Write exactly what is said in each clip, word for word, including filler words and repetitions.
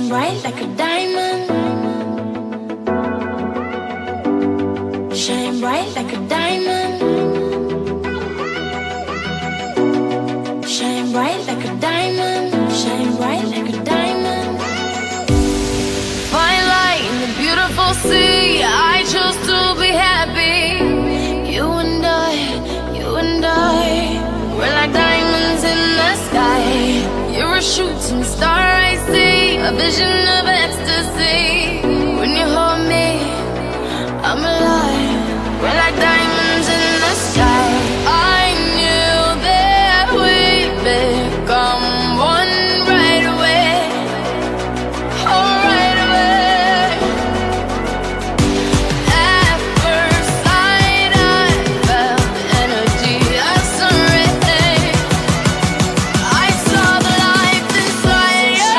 Shine bright like a diamond. Shine bright like a diamond. Shine bright like a diamond. Shine bright like a diamond. Fine light in the beautiful sea, I chose to be happy. You and I, you and I, we're like diamonds in the sky. You're a shooting star I see, a vision of ecstasy. When you hold me, I'm alive. We're like diamonds in the sky. I knew that we'd become one right away. Oh, right away. At first sight, I felt the energy of sun rays. I saw the light inside you.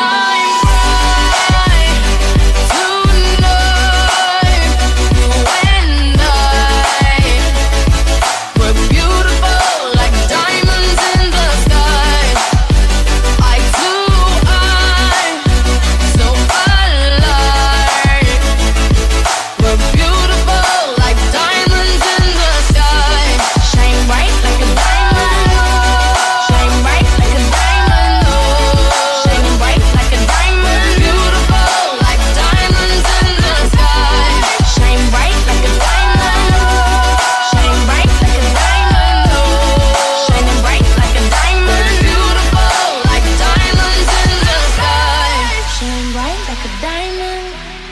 Shine bright like a diamond. Shine bright like a diamond. Shine bright like a diamond. Beautiful like diamonds in the sky. Shine bright like a diamond. Shine bright like a diamond. Shine bright like a diamond. Beautiful like diamonds in the sky. Shine bright like a diamond.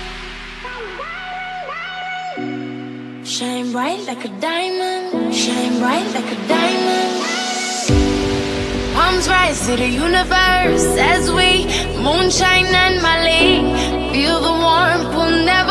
Shine bright like a diamond. Shine bright like a diamond. Palms rise to the universe as we moonshine and Mali. Feel the warmth, we'll never